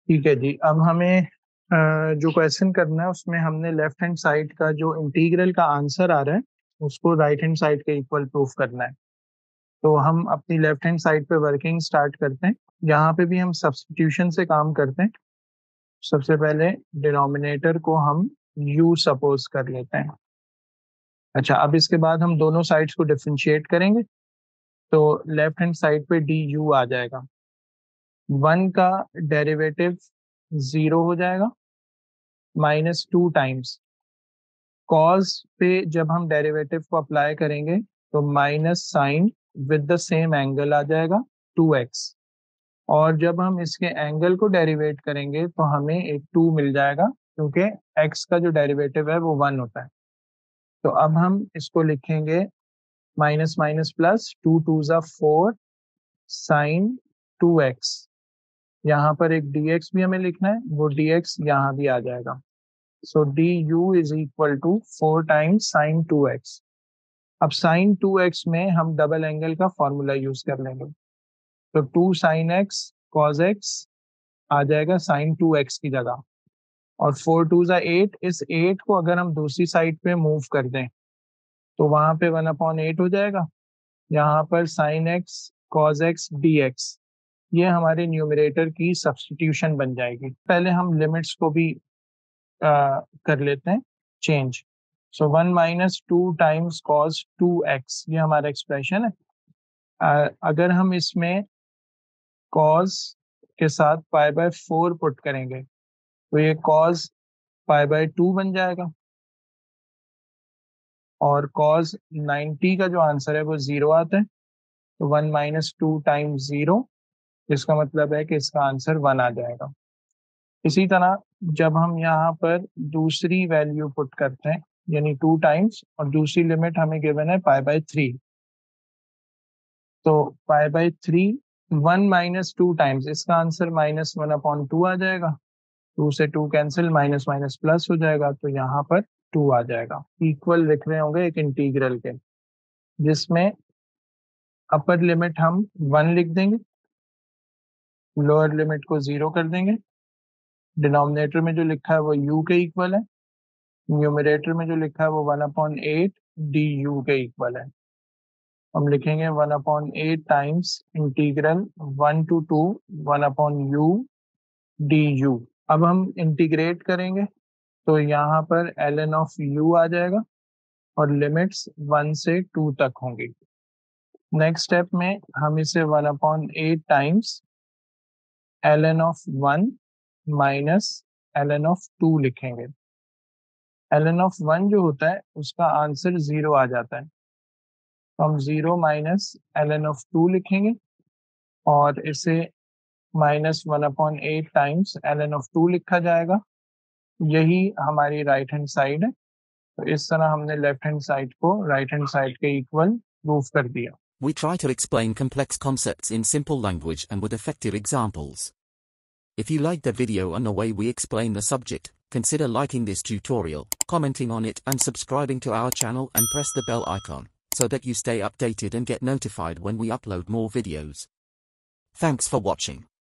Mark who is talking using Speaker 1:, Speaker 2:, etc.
Speaker 1: ठीक है जी। अब हमें जो क्वेश्चन करना है उसमें हमने लेफ्ट हैंड साइड का जो इंटीग्रल का आंसर आ रहा है उसको राइट हैंड साइड के इक्वल प्रूफ करना है। तो हम अपनी लेफ्ट हैंड साइड पे वर्किंग स्टार्ट करते हैं। यहाँ पे भी हम सब्स्टिट्यूशन से काम करते हैं। सबसे पहले डिनोमिनेटर को हम u सपोज कर लेते हैं। अच्छा, अब इसके बाद हम दोनों साइड्स को डिफरेंशिएट करेंगे तो लेफ्ट हैंड साइड पे du आ जाएगा। 1 का डेरिवेटिव 0 हो जाएगा, -2 टाइम्स कॉस पे जब हम डेरिवेटिव को अप्लाई करेंगे तो minus sine with the same angle आ जाएगा 2x। और जब हम इसके एंगल को डेरिवेट करेंगे तो हमें एक 2 मिल जाएगा क्योंकि x का जो डेरिवेटिव है वो 1 होता है। तो अब हम इसको लिखेंगे माइनस माइनस प्लस, 2 टू ज़ा 4 साइन 2x। यहाँ पर एक dx भी हमें लिखना है, वो dx यहाँ भी आ जाएगा। So du is equal to 4 times sine 2x। अब साइन 2x में हम डबल एंगल का फॉर्मूला यूज कर लेंगे। तो 2 साइन x कॉस x आ जाएगा साइन 2x की जगह। और 4 टू ज़ा 8, इस 8 को अगर हम दूसरी साइड पे मूव कर दें तो वहां पे 1/8 हो जाएगा। यहाँ पर sine x cos x dx, ये हमारे न्यूमरेटर की सब्स्टिट्यूशन बन जाएगी। पहले हम लिमिट्स को भी कर लेते हैं change. So 1 minus 2 times cos 2x, ये हमारा एक्सप्रेशन है। अगर हम इसमें कॉस के साथ π/4 पुट करेंगे तो ये कॉस π/2 बन जाएगा। और कॉस 90 का जो आंसर है वो 0 आता है। तो 1 माइनस 2 टाइम्स 0, जिसका मतलब है कि इसका आंसर 1 आ जाएगा। इसी तरह जब हम यहाँ पर दूसरी वैल्यू पुट करते हैं यानी 2 टाइम्स, और दूसरी लिमिट हमें गिवन है π/3, तो π/3 1 माइनस 2 टाइम्स, इसका आंसर -1/2 आ जाएगा। 2 से 2 कैंसिल, माइनस माइनस प्लस हो जाएगा, तो यहाँ पर 2 आ जाएगा। इक्वल लिख रहे होंगे एक इंटीग्रल के, जिसमें अपर लिमिट हम 1 लिख देंगे, लोअर लिमिट को 0 कर देंगे। डिनोमिनेटर में जो लिखा है वो u के इक्वल है, न्यूमरेटर में जो लिखा है वो 1/8 du के इक्वल है। हम लिखेंगे 1/8 times integral 1 to 2 1/u du। अब हम इंटीग्रेट करेंगे तो यहाँ पर ln ऑफ u आ जाएगा और लिमिट्स 1 से 2 तक होंगी। नेक्स्ट स्टेप में हम इसे 1/8 times ln of 1 minus ln of 2 लिखेंगे। ln ऑफ 1 जो होता है उसका आंसर 0 आ जाता है, तो हम 0 माइनस ln ऑफ 2 लिखेंगे और इसे -1/8 टाइम्स ln ऑफ 2 लिखा जाएगा। यही हमारी राइट हैंड साइड है। तो इस तरह हमने लेफ्ट हैंड साइड को राइट हैंड साइड के इक्वल प्रूफ कर दिया।
Speaker 2: We try to explain complex concepts in simple language and with effective examples. If you like the video and the way we explain the subject, consider liking this tutorial, commenting on it and subscribing to our channel and press the bell icon, so that you stay updated and get notified when we upload more videos. Thanks for watching.